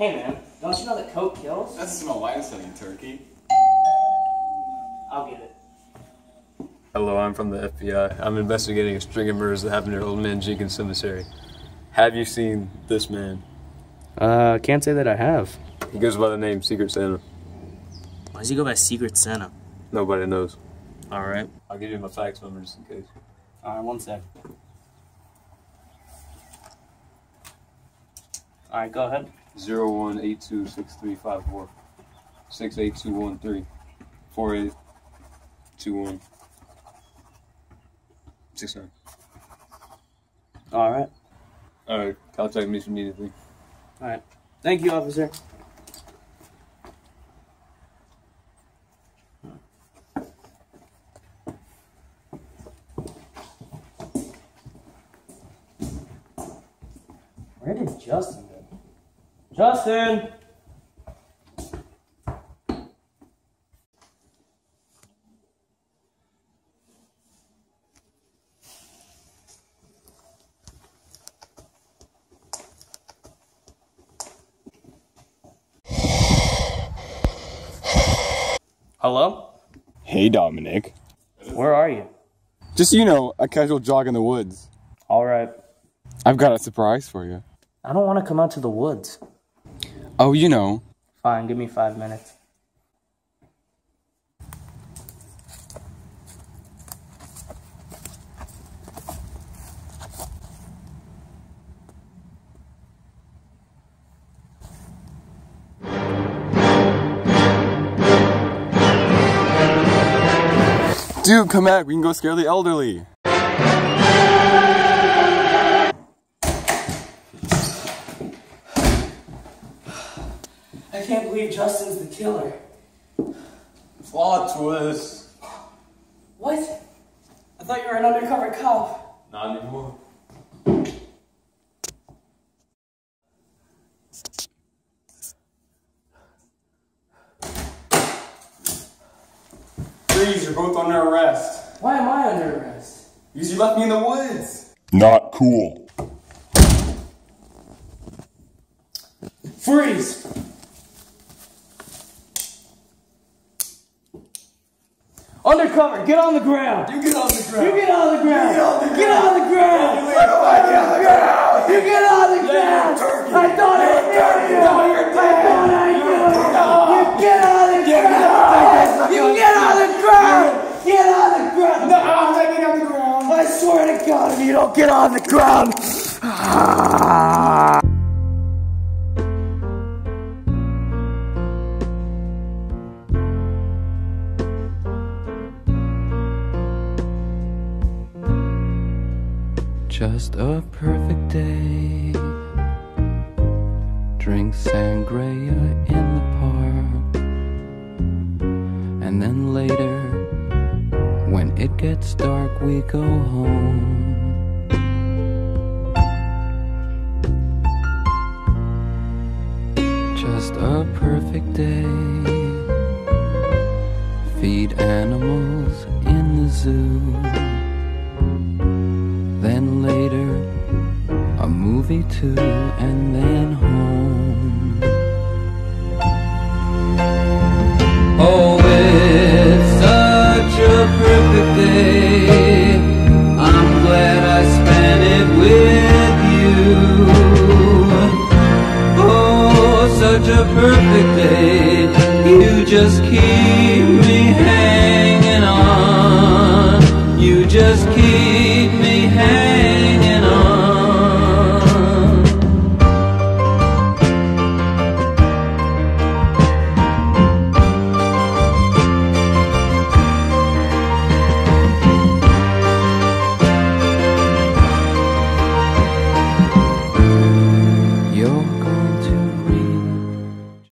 Hey man, don't you know that coke kills? That's smell lice on you, turkey. I'll get it. Hello, I'm from the FBI. I'm investigating a string of murders that happened near Old Man Jenkins Cemetery. Have you seen this man? Can't say that I have. He goes by the name Secret Santa. Why does he go by Secret Santa? Nobody knows. Alright. I'll give you my fax number just in case. Alright, one sec. Alright, go ahead. 01826354 68213 4821 69. Alright. Alright, contact me if you need anything. Alright. Thank you, officer. Where did Justin go? Justin! Hello? Hey, Dominic. Where are you? Just so you know, a casual jog in the woods. Alright. I've got a surprise for you. I don't want to come out to the woods. Oh, you know. Fine, give me 5 minutes. Dude, come back. We can go scare the elderly. I can't believe Justin's the killer. Plot twist. What? I thought you were an undercover cop. Not anymore. Please, you're both under arrest. Why am I under arrest? Because you left me in the woods. Not cool. Freeze! Undercover, get on the ground! You get on the ground. You get on the ground! Get on the Get on the ground! Get on the ground. You get on the ground! turkey. I thought I knew you! No, you're I thought I knew you! You get on the Get ground! You get on the ground! Get on the ground! No, I'm not getting on the ground. I swear to God, if you don't get on the ground! Just a perfect day. Drink sangria in the park. And then later, when it gets dark, we go home. Just a perfect day. Feed animals in the zoo. Then later, a movie too, and then home. Oh, it's such a perfect day. I'm glad I spent it with you. Oh, such a perfect day. You just keep me hanging on. You just keep